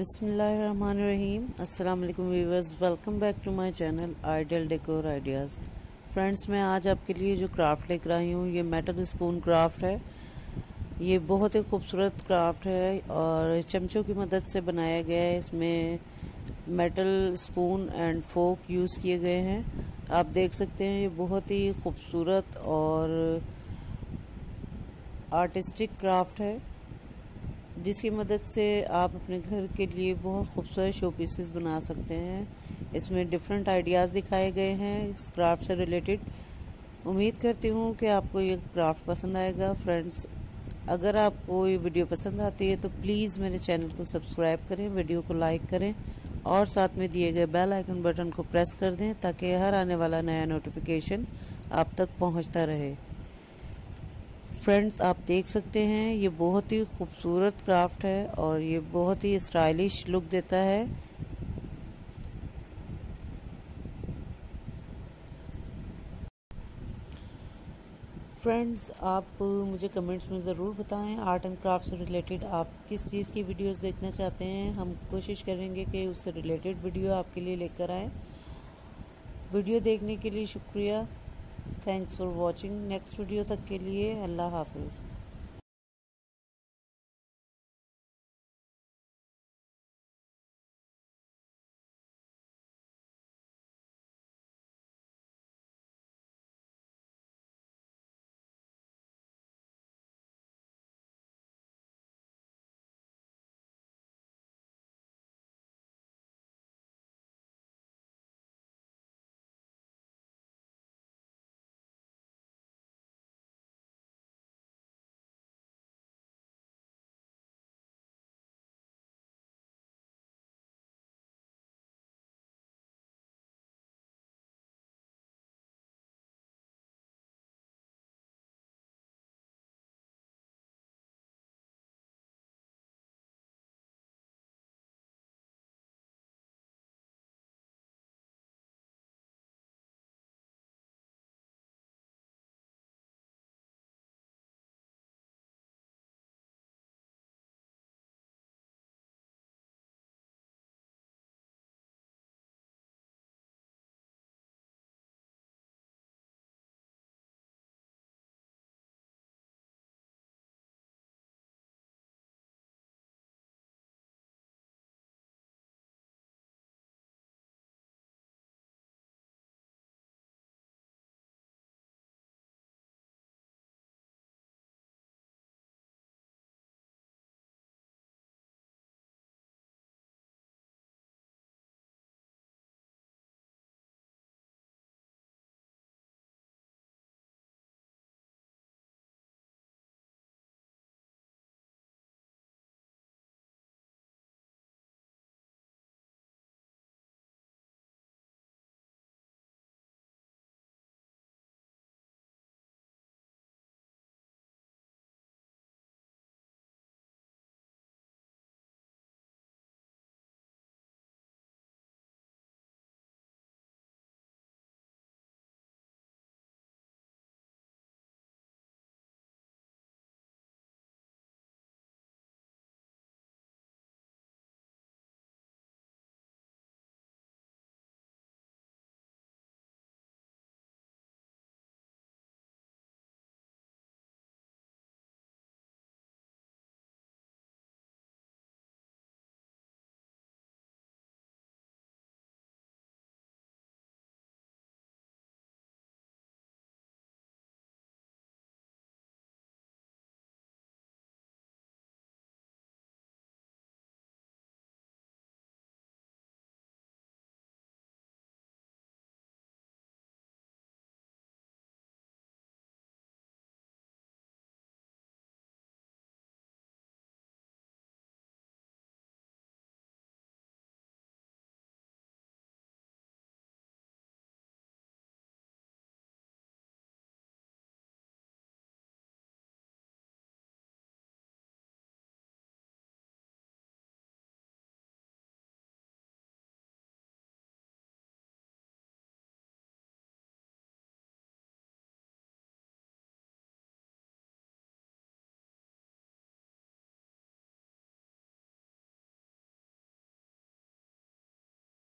बिस्मिल्लाहिर्रहमानिर्रहीम। अस्सलाम वालेकुम viewers, welcome back to my channel ideal decor ideas. Friends, मैं आज आपके लिए जो क्राफ्ट लेकर आई हूँ ये मेटल स्पून क्राफ्ट है। ये बहुत ही खूबसूरत क्राफ्ट है और चमचों की मदद से बनाया गया है। इसमें metal spoon and fork use किए गए हैं। आप देख सकते हैं ये बहुत ही खूबसूरत और आर्टिस्टिक क्राफ्ट है, जिसकी मदद से आप अपने घर के लिए बहुत खूबसूरत शो पीसेस बना सकते हैं। इसमें डिफरेंट आइडियाज़ दिखाए गए हैं इस क्राफ्ट से रिलेटेड। उम्मीद करती हूँ कि आपको ये क्राफ्ट पसंद आएगा। फ्रेंड्स, अगर आपको ये वीडियो पसंद आती है तो प्लीज़ मेरे चैनल को सब्सक्राइब करें, वीडियो को लाइक करें और साथ में दिए गए बेल आइकन बटन को प्रेस कर दें ताकि हर आने वाला नया नोटिफिकेशन आप तक पहुँचता रहे। फ्रेंड्स, आप देख सकते हैं ये बहुत ही खूबसूरत क्राफ्ट है और ये बहुत ही स्टाइलिश लुक देता है। फ्रेंड्स, आप मुझे कमेंट्स में ज़रूर बताएं आर्ट एंड क्राफ्ट से रिलेटेड आप किस चीज़ की वीडियोस देखना चाहते हैं। हम कोशिश करेंगे कि उससे रिलेटेड वीडियो आपके लिए लेकर आएँ। वीडियो देखने के लिए शुक्रिया। Thanks for watching. Next video तक के लिए अल्लाह हाफिज़।